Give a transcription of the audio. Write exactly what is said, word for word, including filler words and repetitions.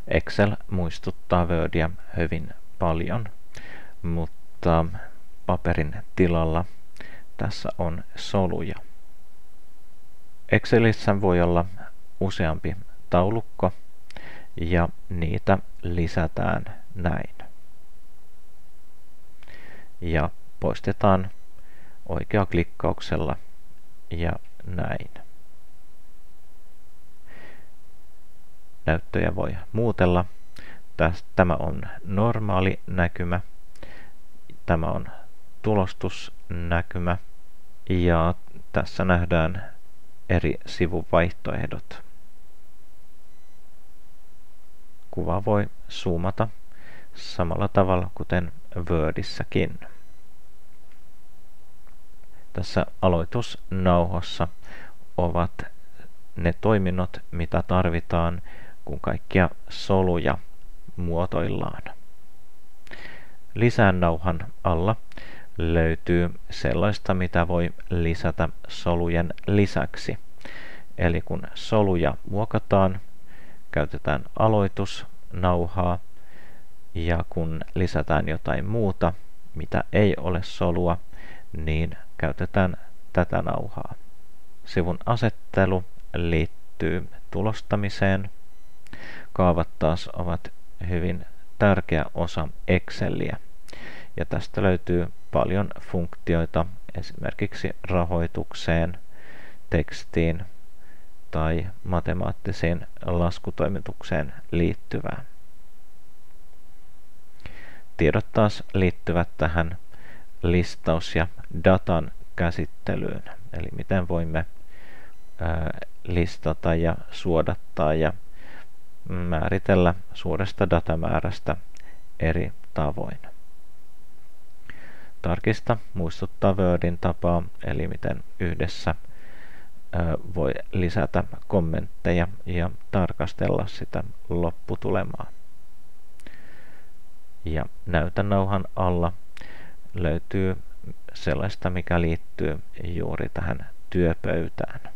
Excel muistuttaa Wordia hyvin paljon, mutta paperin tilalla tässä on soluja. Excelissä voi olla useampi taulukko ja niitä lisätään näin. Ja poistetaan oikeaklikkauksella ja näin. Näyttöjä voi muutella. Tämä on normaali näkymä. Tämä on tulostusnäkymä. Ja tässä nähdään eri sivuvaihtoehdot. Kuva voi zoomata samalla tavalla kuten Wordissäkin. Tässä aloitusnauhassa ovat ne toiminnot, mitä tarvitaan, kun kaikkia soluja muotoillaan. Lisään nauhan alla löytyy sellaista, mitä voi lisätä solujen lisäksi. Eli kun soluja muokataan, käytetään aloitusnauhaa, ja kun lisätään jotain muuta, mitä ei ole solua, niin käytetään tätä nauhaa. Sivun asettelu liittyy tulostamiseen. Kaavat taas ovat hyvin tärkeä osa Exceliä. Ja tästä löytyy paljon funktioita esimerkiksi rahoitukseen, tekstiin tai matemaattisiin laskutoimitukseen liittyvää. Tiedot taas liittyvät tähän listaus- ja datan käsittelyyn, eli miten voimme ää, listata ja suodattaa ja määritellä suuresta datamäärästä eri tavoin. Tarkista muistuttaa Wordin tapaa, eli miten yhdessä ää, voi lisätä kommentteja ja tarkastella sitä lopputulemaa. Ja näytönauhan alla löytyy sellaista, mikä liittyy juuri tähän työpöytään.